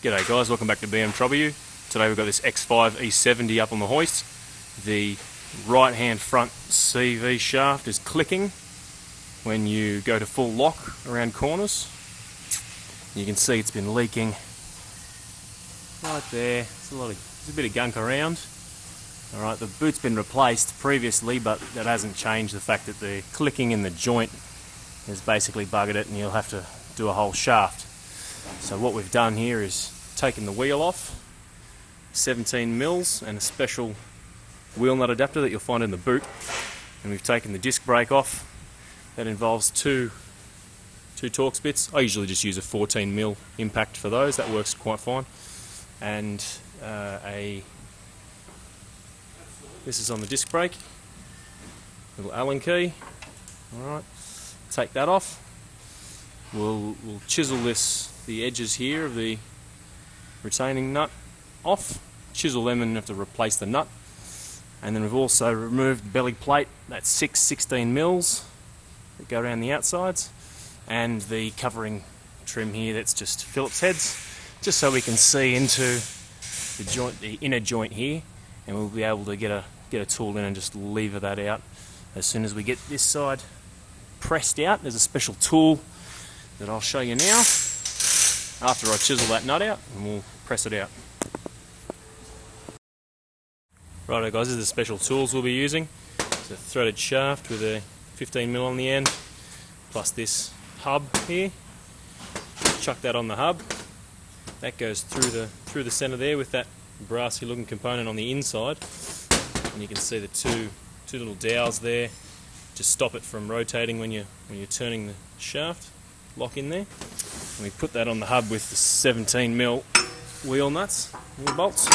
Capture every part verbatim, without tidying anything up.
G'day guys, welcome back to B M W. Today we've got this X five E seventy up on the hoist. The right hand front C V shaft is clicking when you go to full lock around corners. You can see it's been leaking right there. There's a, lot of, there's a bit of gunk around. Alright, the boot's been replaced previously, but that hasn't changed the fact that the clicking in the joint has basically buggered it and you'll have to do a whole shaft. So what we've done here is taken the wheel off, seventeen mils and a special wheel nut adapter that you'll find in the boot, and we've taken the disc brake off. That involves two two Torx bits. I usually just use a fourteen mil impact for those, that works quite fine. And uh, a this is on the disc brake, little Allen key. Alright, take that off. We'll, we'll chisel this, the edges here of the retaining nut off, chisel them and have to replace the nut. And then we've also removed the belly plate, that's six sixteen mils that go around the outsides, and the covering trim here that's just Phillips heads, just so we can see into the joint, the inner joint here, and we'll be able to get a get a tool in and just lever that out as soon as we get this side pressed out. There's a special tool that I'll show you now after I chisel that nut out, and we'll press it out. Righto guys, this is the special tools we'll be using. It's a threaded shaft with a fifteen mil on the end, plus this hub here. Chuck that on the hub. That goes through the through the centre there with that brassy looking component on the inside. And you can see the two two little dowels there. Just stop it from rotating when you when you're turning the shaft. Lock in there. And we put that on the hub with the seventeen mil wheel nuts, wheel bolts.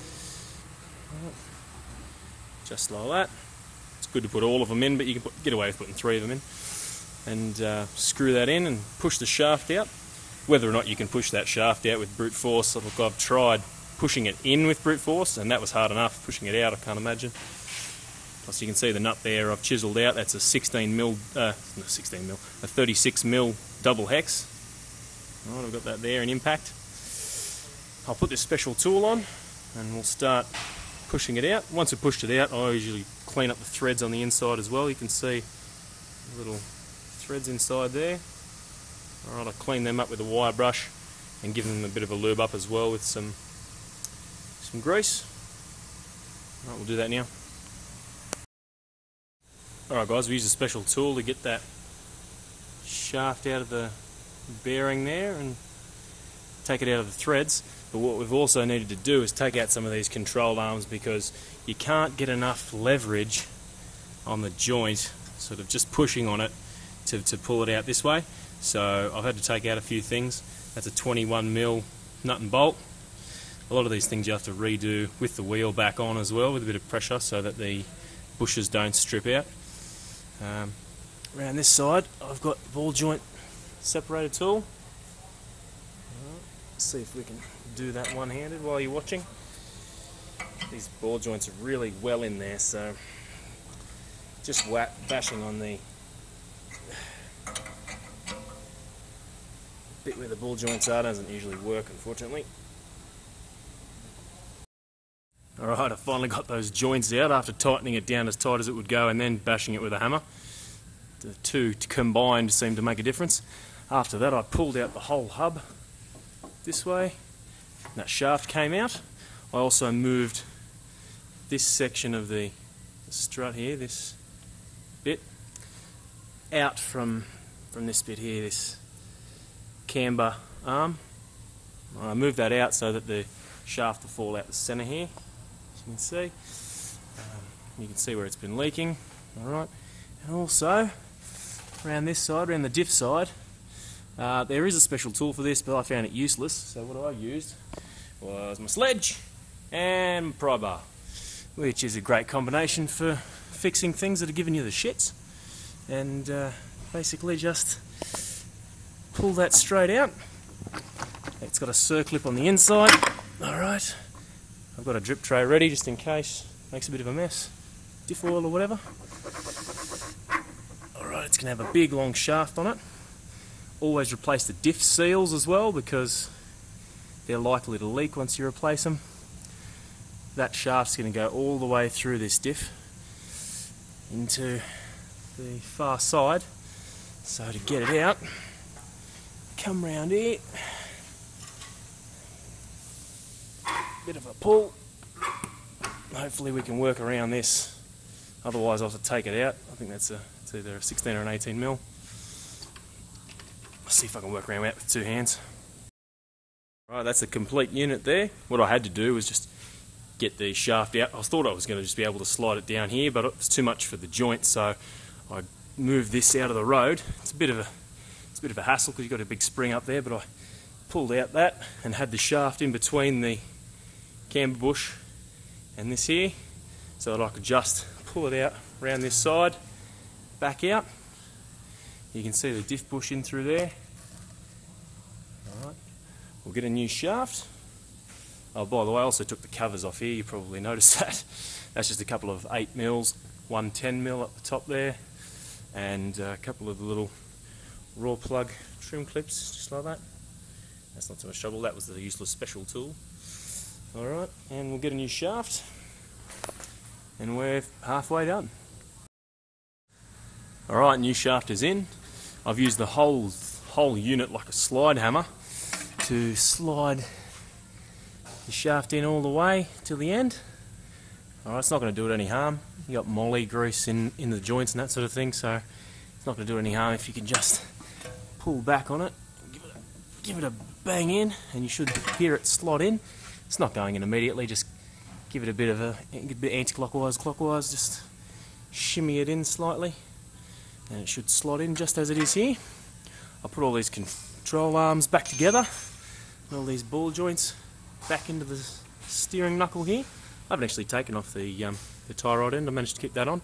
Just like that. It's good to put all of them in, but you can put, get away with putting three of them in. And uh, screw that in and push the shaft out. Whether or not you can push that shaft out with brute force, look, I've tried pushing it in with brute force, and that was hard enough. Pushing it out, I can't imagine. Plus you can see the nut there I've chiselled out. That's a sixteen mil, uh, no, sixteen mil, a thirty-six mil double hex. Alright, I've got that there in impact. I'll put this special tool on and we'll start pushing it out. Once I've pushed it out, I usually clean up the threads on the inside as well. You can see little threads inside there. Alright, I clean them up with a wire brush and give them a bit of a lube up as well with some some grease. Alright, we'll do that now. Alright guys, we use a special tool to get that shaft out of the bearing there and take it out of the threads. But what we've also needed to do is take out some of these control arms, because you can't get enough leverage on the joint, sort of just pushing on it to, to pull it out this way. So I've had to take out a few things. That's a twenty-one mil nut and bolt. A lot of these things you have to redo with the wheel back on as well, with a bit of pressure so that the bushes don't strip out. Um, around this side I've got the ball joint separator tool. Right, let's see if we can do that one-handed while you're watching. These ball joints are really well in there, so just whack, bashing on the bit where the ball joints are doesn't usually work, unfortunately. Alright, I finally got those joints out after tightening it down as tight as it would go and then bashing it with a hammer. The two combined seemed to make a difference. After that I pulled out the whole hub this way. That shaft came out. I also moved this section of the strut here, this bit, out from, from this bit here, this camber arm. I moved that out so that the shaft will fall out the centre here. You can see, um, you can see where it's been leaking. Alright, and also around this side, around the diff side, uh, there is a special tool for this, but I found it useless. So what I used was my sledge and my pry bar, which is a great combination for fixing things that are giving you the shits. And uh, basically just pull that straight out. It's got a circlip on the inside. Alright. I've got a drip tray ready just in case it makes a bit of a mess. Diff oil or whatever. Alright, it's going to have a big long shaft on it. Always replace the diff seals as well, because they're likely to leak once you replace them. That shaft's going to go all the way through this diff into the far side. So to get it out, come round here, bit of a pull. Hopefully we can work around this. Otherwise I'll have to take it out. I think that's a, it's either a sixteen or an eighteen mil. I'll see if I can work around that with two hands. Right, that's a complete unit there. What I had to do was just get the shaft out. I thought I was going to just be able to slide it down here, but it was too much for the joint, so I moved this out of the road. It's a bit of a, it's a bit of a hassle because you've got a big spring up there, but I pulled out that and had the shaft in between the camber bush and this here, so that I could just pull it out around this side, back out. You can see the diff bush in through there. Alright, we'll get a new shaft. Oh, by the way, I also took the covers off here, you probably noticed that. That's just a couple of eight mils, one ten mil up the top there, and a couple of the little raw plug trim clips, just like that. That's not so much trouble, that was the useless special tool. Alright, and we'll get a new shaft, and we're halfway done. Alright, new shaft is in. I've used the whole, whole unit like a slide hammer to slide the shaft in all the way to the end. Alright, it's not going to do it any harm. You got moly grease in, in the joints and that sort of thing, so it's not going to do it any harm if you can just pull back on it, give it a, give it a bang in, and you should hear it slot in. It's not going in immediately, just give it a bit of a, a bit anti-clockwise, clockwise, just shimmy it in slightly, and it should slot in just as it is here. I'll put all these control arms back together, and all these ball joints back into the steering knuckle here. I haven't actually taken off the, um, the tie rod end, I managed to keep that on.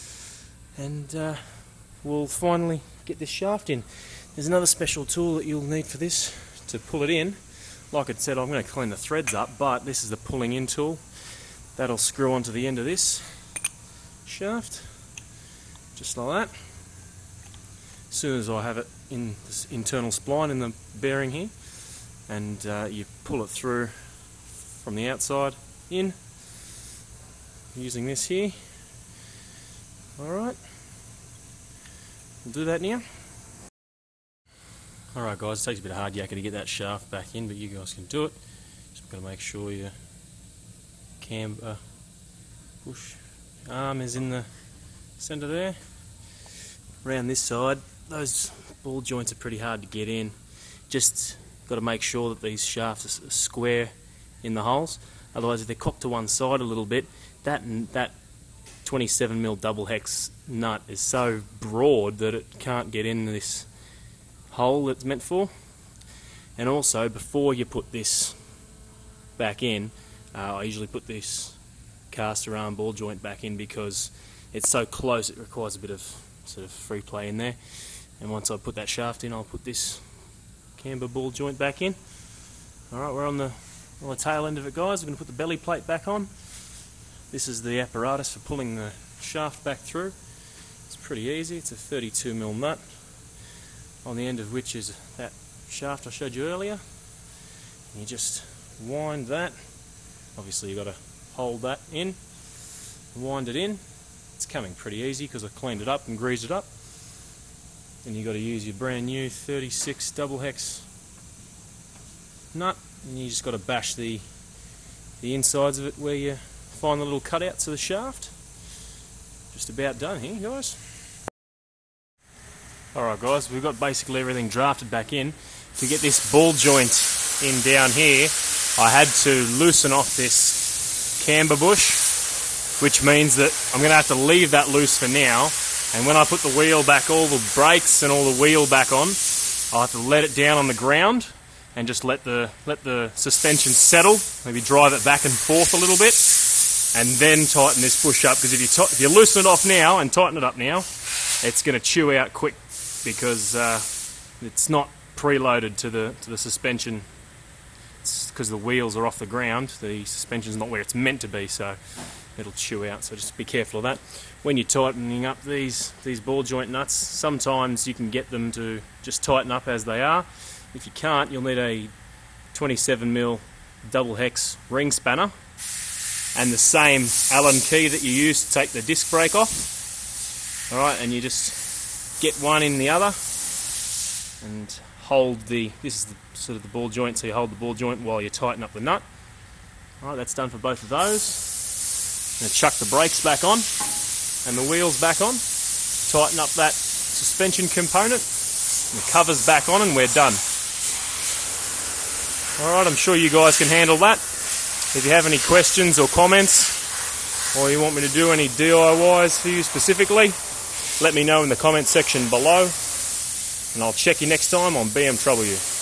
And uh, we'll finally get this shaft in. There's another special tool that you'll need for this to pull it in. Like I said, I'm going to clean the threads up, but this is the pulling in tool. That'll screw onto the end of this shaft, just like that. As soon as I have it in this internal spline in the bearing here, and uh, you pull it through from the outside in, using this here. Alright, we'll do that now. Alright guys, it takes a bit of hard yakka to get that shaft back in, but you guys can do it. Just got to make sure your camber bush arm is in the centre there. Around this side, those ball joints are pretty hard to get in. Just got to make sure that these shafts are square in the holes. Otherwise, if they're cocked to one side a little bit, that that twenty-seven mil double hex nut is so broad that it can't get in this hole that's meant for. And also, before you put this back in, uh, I usually put this caster arm ball joint back in because it's so close it requires a bit of sort of free play in there. And once I put that shaft in, I'll put this camber ball joint back in. Alright, we're on the, on the tail end of it guys. We're going to put the belly plate back on. This is the apparatus for pulling the shaft back through. It's pretty easy, it's a thirty-two mil nut, on the end of which is that shaft I showed you earlier. And you just wind that. Obviously you've got to hold that in, wind it in. It's coming pretty easy because I cleaned it up and greased it up. Then you've got to use your brand new thirty-six double hex nut, and you just got to bash the the insides of it where you find the little cutouts of the shaft. Just about done here guys. Alright guys, we've got basically everything drafted back in. To get this ball joint in down here, I had to loosen off this camber bush, which means that I'm going to have to leave that loose for now, and when I put the wheel back, all the brakes and all the wheel back on, I'll have to let it down on the ground and just let the let the suspension settle, maybe drive it back and forth a little bit, and then tighten this bush up, because if you, if you loosen it off now and tighten it up now, it's going to chew out quick because uh, it's not preloaded to the to the suspension. It's because the wheels are off the ground, the suspension's not where it's meant to be, so it'll chew out, so just be careful of that. When you're tightening up these these ball joint nuts, sometimes you can get them to just tighten up as they are. If you can't, you'll need a twenty-seven mil double hex ring spanner and the same Allen key that you use to take the disc brake off. Alright, and you just get one in the other and hold the, this is the, sort of the ball joint, so you hold the ball joint while you tighten up the nut. Alright, that's done for both of those. Now chuck the brakes back on and the wheels back on. Tighten up that suspension component. And the cover's back on and we're done. Alright, I'm sure you guys can handle that. If you have any questions or comments, or you want me to do any D I Ys for you specifically, let me know in the comment section below. And I'll check you next time on B M Trouble You.